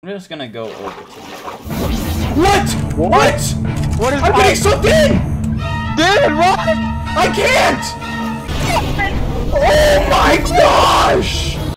I'm just gonna go over to you. What? What? What is I'm getting sucked in! David, run! I can't! Oh my gosh!